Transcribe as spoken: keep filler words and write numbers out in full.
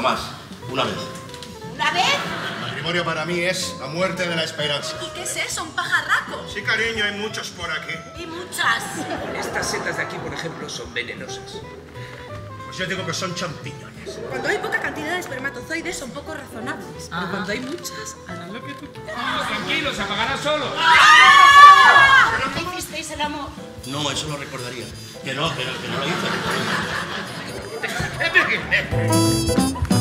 jamás. Una vez. ¿Una vez? El matrimonio para mí es la muerte de la esperanza. ¿Y qué es eso? ¿Un pajarraco? Sí, cariño, hay muchos por aquí. Y muchas. Estas setas de aquí, por ejemplo, son venenosas. Pues yo digo que son champiñones. Cuando hay poca cantidad de espermatozoides son poco razonables. Pero cuando hay muchas, harán lo que tú quieras. Ah, tranquilo, se apagará solo. ¿No hicisteis el amor? No, eso lo recordaría. Que no, que no, que no lo hice. ¡Eh,